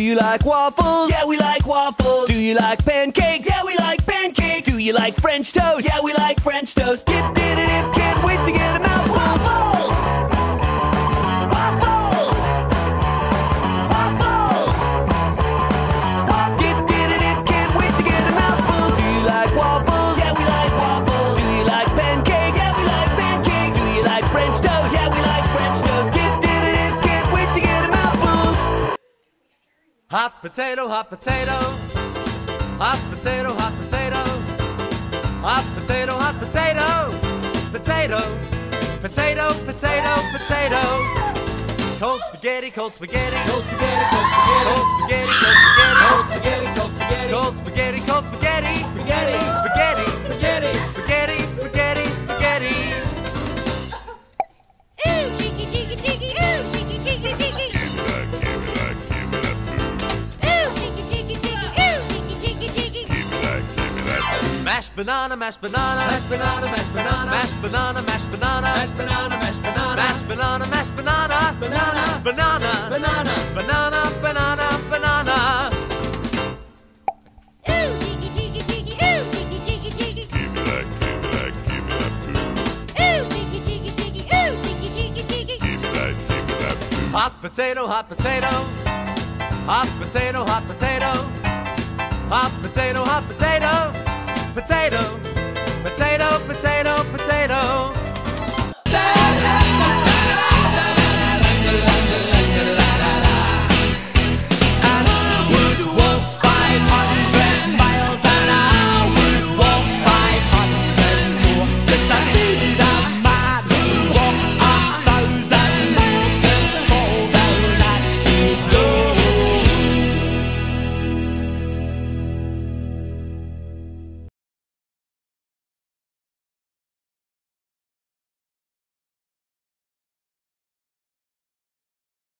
you like waffles? Yeah, we like waffles. Do you like pancakes? Yeah, we like pancakes. Do you like French toast? Yeah, we like French toast. Dip, dip, dip, can't wait to get a mouthful. Waffles! Waffles! Waffles! Dip, dip, dip, can't wait to get a mouthful. Do you like waffles? Yeah, we like waffles. Do you like pancakes? Yeah, we like pancakes. Do you like French toast? Yeah, we like French toast. Dip, dip, dip, can't wait to get a mouthful. Hot potato, hot potato. Hot potato, hot potato. Hot potato, hot potato. Potato, potato, potato, potato. Cold spaghetti, cold spaghetti. Cold spaghetti, cold spaghetti. Cold spaghetti, cold spaghetti. Cold spaghetti, cold spaghetti. Cold spaghetti, cold spaghetti. Spaghetti. Spaghetti, Spaghetti. spaghetti, spaghetti, spaghetti. Ooh, cheeky, cheeky, cheeky, ooh, cheeky, cheeky, cheeky. Ooh, cheeky, cheeky, cheeky, ooh, cheeky, cheeky, cheeky. Mashed banana, mashed banana. Mashed banana, mashed banana. Mashed banana, mashed banana. Mashed banana, mashed banana. Mashed banana, mashed banana. Banana. Banana. Banana. Banana, banana, banana. Ooh, cheeky, cheeky, cheeky, ooh, cheeky, cheeky, cheeky. Ooh, cheeky, cheeky, cheeky, ooh, cheeky, cheeky, cheeky. Hot potato, hot potato. Hot potato, hot potato. Hot potato, hot potato. Potato,